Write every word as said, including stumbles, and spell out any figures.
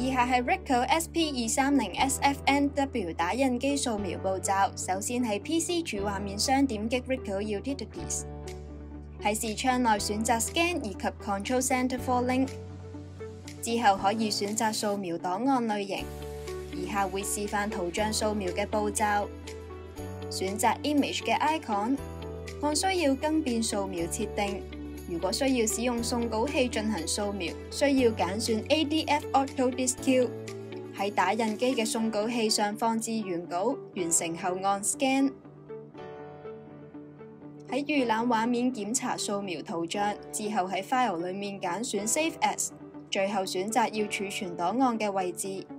以下係 Ricoh S P 二三零 S F N W 打印機掃描步驟。首先喺 P C 主畫面雙點擊 Ricoh Utilities， 喺視窗內選擇 Scan 以及 Control Center for Link， 之後可以選擇掃描檔案類型。以下會示範圖像掃描嘅步驟。選擇 Image 嘅 icon， 按需要更變掃描設定。如果需要使用送稿器進行掃描，需要揀選 A D F Auto Disk Q， 喺打印機嘅送稿器上放置原稿，完成後按 Scan。喺預覽畫面檢查掃描圖像，之後喺 File 裏面揀選 Save As， 最後選擇要儲存檔案嘅位置。